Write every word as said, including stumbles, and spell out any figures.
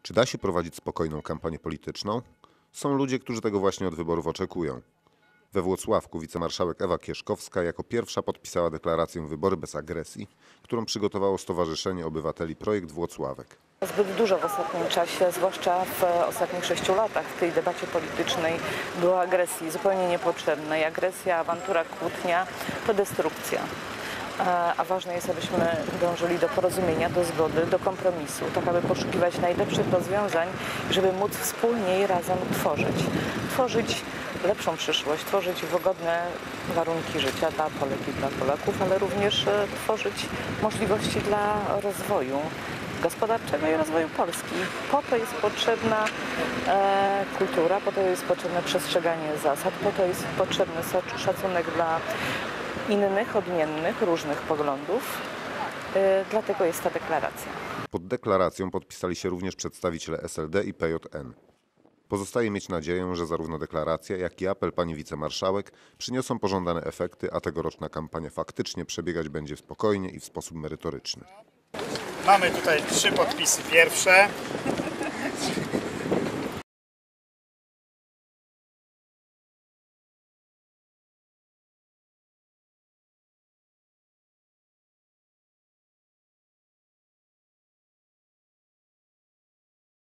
Czy da się prowadzić spokojną kampanię polityczną? Są ludzie, którzy tego właśnie od wyborów oczekują. We Włocławku wicemarszałek Ewa Kieszkowska jako pierwsza podpisała deklarację Wybory bez agresji, którą przygotowało Stowarzyszenie Obywateli Projekt Włocławek. Zbyt dużo w ostatnim czasie, zwłaszcza w ostatnich sześciu latach w tej debacie politycznej było agresji zupełnie niepotrzebnej. Agresja, awantura, kłótnia to destrukcja. A ważne jest, abyśmy dążyli do porozumienia, do zgody, do kompromisu, tak aby poszukiwać najlepszych rozwiązań, żeby móc wspólnie i razem tworzyć. Tworzyć lepszą przyszłość, tworzyć wygodne warunki życia dla Polek i dla Polaków, ale również tworzyć możliwości dla rozwoju gospodarczego i rozwoju Polski. Po to jest potrzebna e, kultura, po to jest potrzebne przestrzeganie zasad, po to jest potrzebny szacunek dla innych, odmiennych, różnych poglądów. E, dlatego jest ta deklaracja. Pod deklaracją podpisali się również przedstawiciele S L D i P J N. Pozostaje mieć nadzieję, że zarówno deklaracja, jak i apel pani wicemarszałek przyniosą pożądane efekty, a tegoroczna kampania faktycznie przebiegać będzie spokojnie i w sposób merytoryczny. Mamy tutaj trzy podpisy pierwsze.